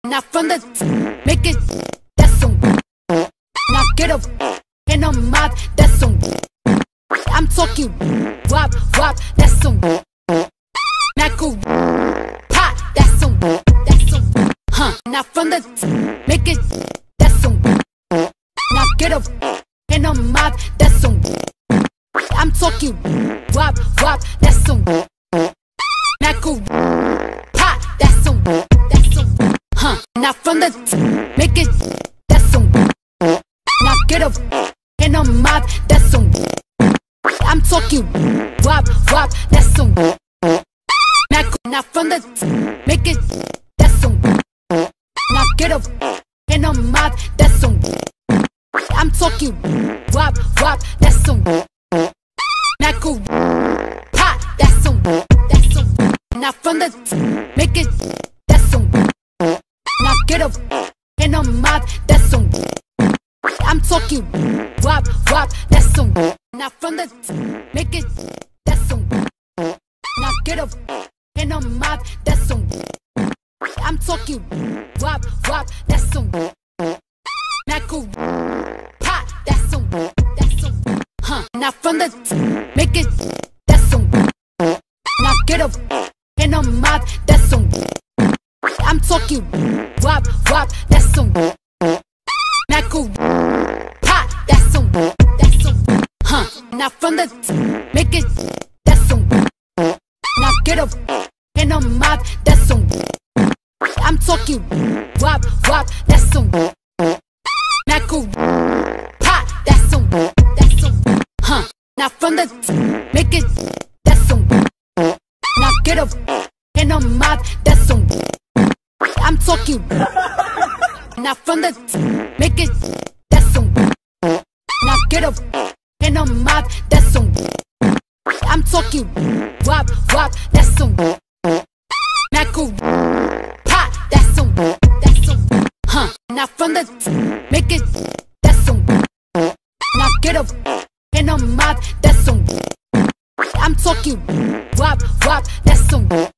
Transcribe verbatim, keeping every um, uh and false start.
Now from the make it, that's some. Now get up in a mouth, that's some. I'm talking wop wop, that's some. Now go pop, that's some. That's some. Huh? Now from the make it, that's some. Now get up in a mouth, that's some. I'm talking wop wop, that's some. Now go pop, that's some. That's some. Huh? Now from the make it, that's some. Now get up in a mouth, that's some. I'm talking wop wop, that's some. Now go, now from the make it, that's some. Now get up in a mouth, that's some. I'm talking wop wop, that's some. Now go pop, that's some. That's some. Now from the make it, that's some. Now get up in a mouth, that's some. I'm talking wop wop, that's some. Now from the make it, that's some. Now get up in a mouth, that's some. I'm talking wop wop, that's some. Now go pop, that's some. That's some. Huh? Now from the make it, that's some. Now get up in a mouth, that's some. I'm talking wop wop, that's some. Now go pop, that's some. That's some. Huh? Now from the make it, that's some. Now get up in a mouth, that's some. I'm talking wop wop, that's some. Now go pop, that's some. That's some. Huh? Now from the make it, that's some. Now get up in a mouth, that's some. I'm talking. Now from the make it, that's some. Now get up in a mouth, that's some. I'm talking wop wop, that's some. Now go pop, that's some. That's some. Huh? Now from the make it, that's some. Now get up in a mouth, that's some. I'm talking wop wop, that's some.